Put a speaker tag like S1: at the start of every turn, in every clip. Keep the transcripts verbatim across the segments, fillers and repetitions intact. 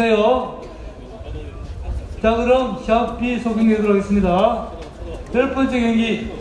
S1: 주세요. 자, 그럼 샤피 소개하도록 하겠습니다. 열 번째 경기.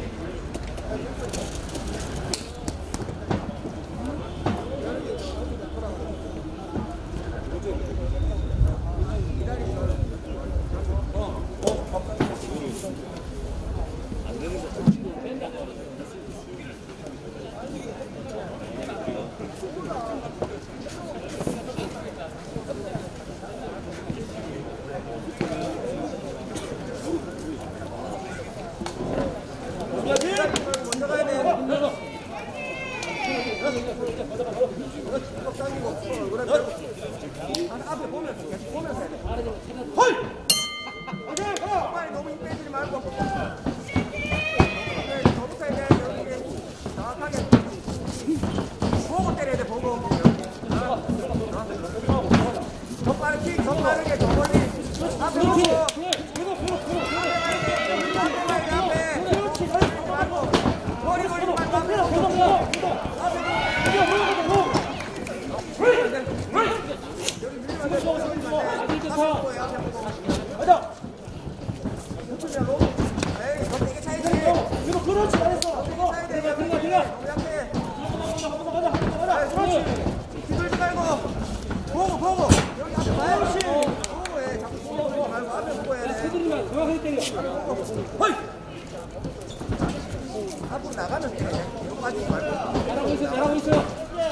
S2: 앞으로 나가면 돼. 이거 빠지지 말고.
S3: 잘하고 있어요. 잘하고 있어요.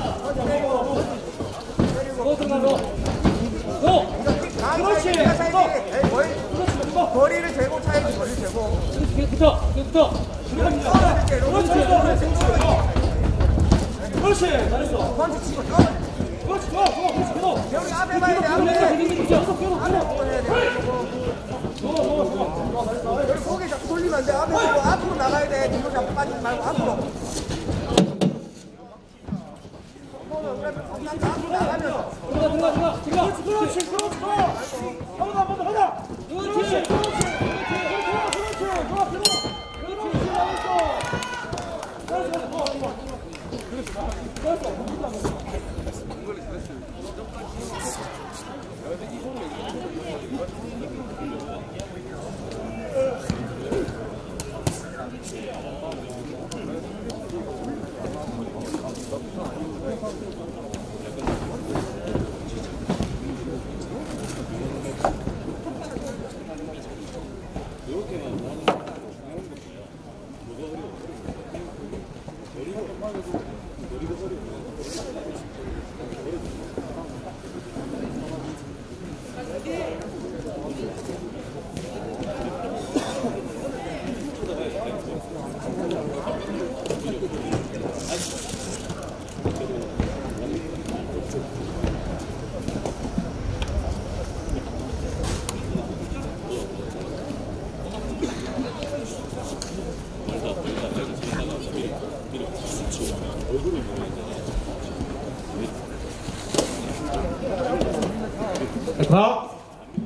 S2: 때리고.
S3: 들어가서. 고! 그렇지.
S2: 거리를 재고 차야지. 거리를 재고.
S3: 계속부터. 계속부터.
S2: 그렇지.
S3: 그렇지. 잘했어.
S2: 펀치 치고.
S3: 그렇지. 좋아. 좋아. 그렇지. 계속.
S2: 여기 앞에 봐야 돼. 앞에.
S3: 계속 계속.
S2: 앞에 보고 해야 돼.
S3: 좋아. 좋아. 좋아.
S2: 여기 고개 자꾸 돌리면 안 돼. 앞에 보고 앞으로 나가야 돼. 뒤로 자꾸 빠지지 말고 앞으로. 앞으로 나가면서.
S3: 들어가 들어가 들어가. 들어가. 그렇지. 그렇지. 그렇지. 한번더 한번더 가자. 그렇지. 그렇지. 그렇지. 그렇지. 좋아. 들어. 그렇지. 잘했어. 잘했어. 좋아. 좋아. 잘했어.
S1: 가.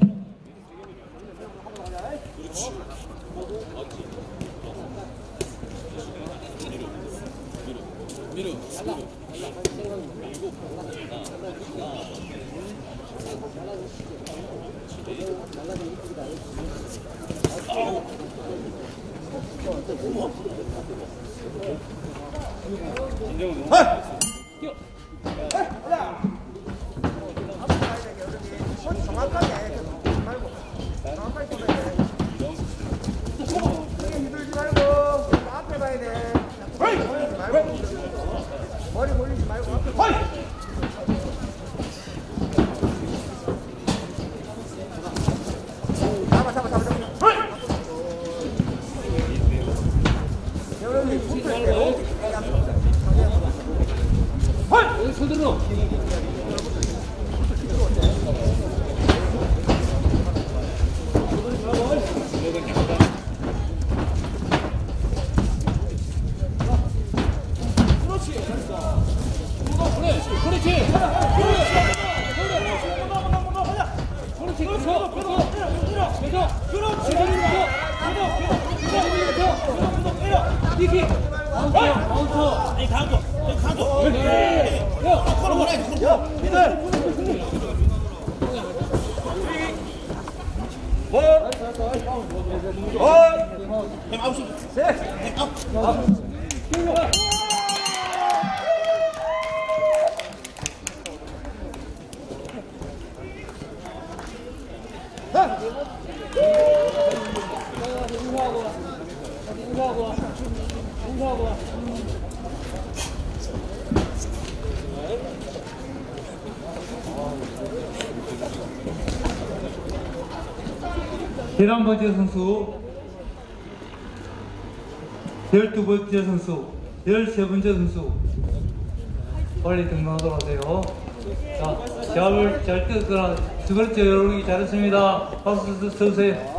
S2: 머리 돌리지 말고 앞에. 잡아 잡아 잡아 잡아. 여러분이 붙을 때
S3: 여기 손 들어.
S1: 열한 번째 선수, 열두 번째 선수, 열세 번째 선수 빨리 등록하도록 하세요. 자, 시합을 잘 뛰었거나 두 번째 여러분이 잘했습니다. 박수 쳐주세요.